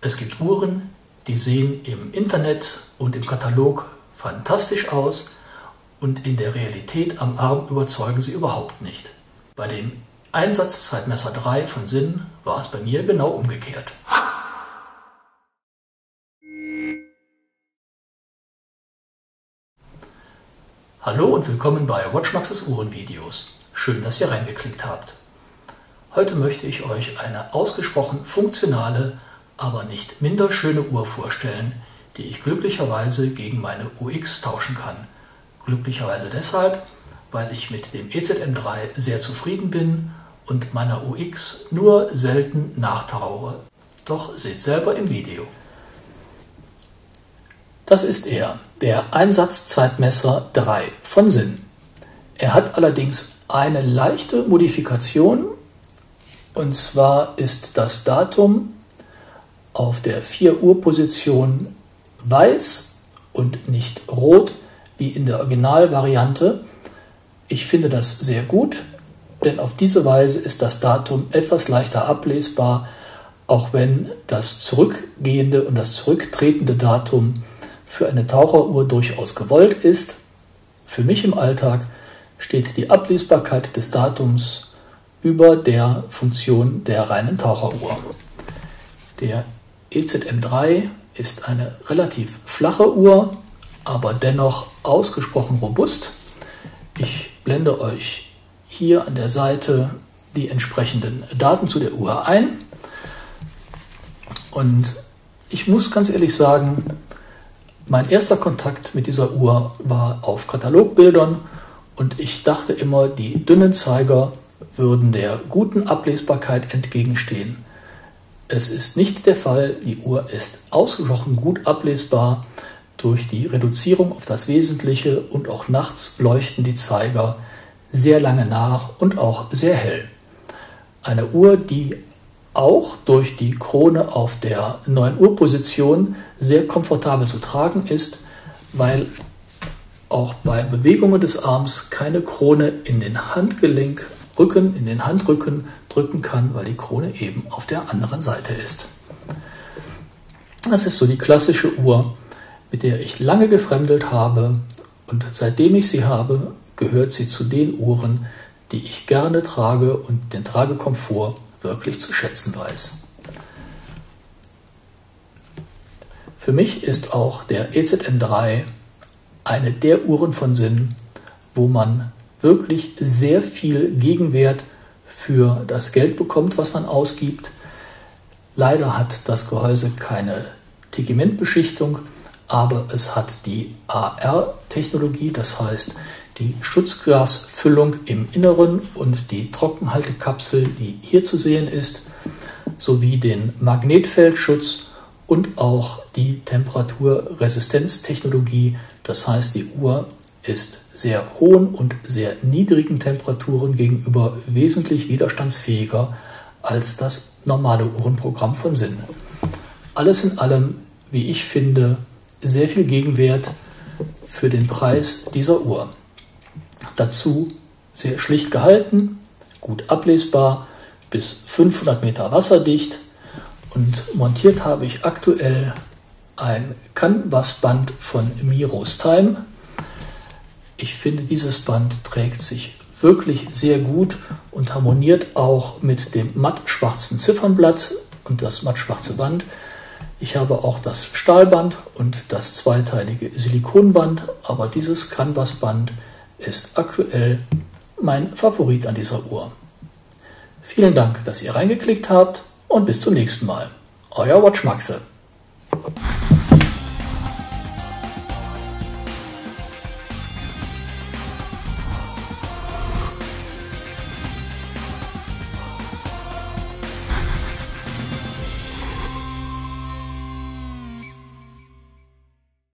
Es gibt Uhren, die sehen im Internet und im Katalog fantastisch aus und in der Realität am Arm überzeugen sie überhaupt nicht. Bei dem Einsatzzeitmesser 3 von Sinn war es bei mir genau umgekehrt. Hallo und willkommen bei WatchMax's Uhrenvideos. Schön, dass ihr reingeklickt habt. Heute möchte ich euch eine ausgesprochen funktionale, aber nicht minder schöne Uhr vorstellen, die ich glücklicherweise gegen meine UX tauschen kann. Glücklicherweise deshalb, weil ich mit dem EZM3 sehr zufrieden bin und meiner UX nur selten nachtrauere. Doch seht selber im Video. Das ist er, der Einsatzzeitmesser 3 von Sinn. Er hat allerdings eine leichte Modifikation, und zwar ist das Datum auf der 4 Uhr Position weiß und nicht rot wie in der Originalvariante. Ich finde das sehr gut, denn auf diese Weise ist das Datum etwas leichter ablesbar, auch wenn das zurückgehende und das zurücktretende Datum für eine Taucheruhr durchaus gewollt ist. Für mich im Alltag steht die Ablesbarkeit des Datums über der Funktion der reinen Taucheruhr. Der EZM3 ist eine relativ flache Uhr, aber dennoch ausgesprochen robust. Ich blende euch hier an der Seite die entsprechenden Daten zu der Uhr ein. Und ich muss ganz ehrlich sagen, mein erster Kontakt mit dieser Uhr war auf Katalogbildern und ich dachte immer, die dünnen Zeiger würden der guten Ablesbarkeit entgegenstehen. Es ist nicht der Fall, die Uhr ist ausgesprochen gut ablesbar durch die Reduzierung auf das Wesentliche und auch nachts leuchten die Zeiger sehr lange nach und auch sehr hell. Eine Uhr, die auch durch die Krone auf der 9 Uhr Position sehr komfortabel zu tragen ist, weil auch bei Bewegungen des Arms keine Krone in den Handgelenkrücken, in den Handrücken drücken kann, weil die Krone eben auf der anderen Seite ist. Das ist so die klassische Uhr, mit der ich lange gefremdelt habe, und seitdem ich sie habe, gehört sie zu den Uhren, die ich gerne trage und den Tragekomfort wirklich zu schätzen weiß. Für mich ist auch der EZM3 eine der Uhren von Sinn, wo man wirklich sehr viel Gegenwert für das Geld bekommt, was man ausgibt. Leider hat das Gehäuse keine Tegimentbeschichtung, aber es hat die AR-Technologie, das heißt die Schutzglasfüllung im Inneren und die Trockenhaltekapsel, die hier zu sehen ist, sowie den Magnetfeldschutz und auch die Temperaturresistenztechnologie. Das heißt, die Uhr ist sehr hohen und sehr niedrigen Temperaturen gegenüber wesentlich widerstandsfähiger als das normale Uhrenprogramm von Sinn. Alles in allem, wie ich finde, sehr viel Gegenwert für den Preis dieser Uhr. Dazu sehr schlicht gehalten, gut ablesbar, bis 500 Meter wasserdicht, und montiert habe ich aktuell ein Canvas-Band von Miros Time. Ich finde, dieses Band trägt sich wirklich sehr gut und harmoniert auch mit dem mattschwarzen Ziffernblatt und das mattschwarze Band. Ich habe auch das Stahlband und das zweiteilige Silikonband, aber dieses Canvas-Band ist aktuell mein Favorit an dieser Uhr. Vielen Dank, dass ihr reingeklickt habt und bis zum nächsten Mal. Euer WatchMaxe.